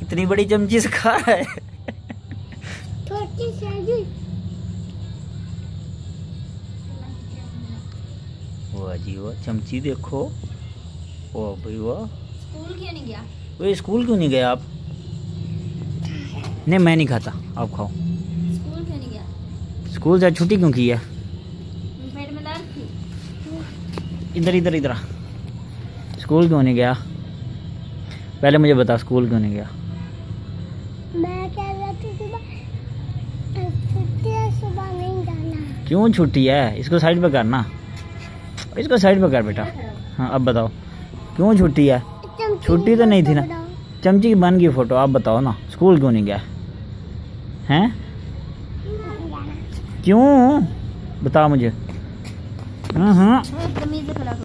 इतनी बड़ी चमची से खा रहा है। छोटी सी। वाह जी वाह, चमची देखो। वाह भाई वाह। स्कूल क्यों नहीं गया? वो स्कूल क्यों नहीं गए आप? नहीं मैं नहीं खाता, आप खाओ। स्कूल क्यों नहीं गया? स्कूल से छुट्टी क्यों की है? पेट में दर्द थी। इधर इधर इधर। स्कूल क्यों नहीं गया? पहले मुझे बता, स्कूल क्यों नहीं गया? मैं कह रहा था सुबह छुट्टी है, सुबह नहीं जाना। क्यों छुट्टी है? इसको साइड पे करना, इसको साइड पे कर बेटा। हाँ अब बताओ क्यों छुट्टी है? छुट्टी तो नहीं थी ना। चमची की बन गई फोटो, आप बताओ ना स्कूल क्यों नहीं गया हैं? क्यों बताओ मुझे। हाँ।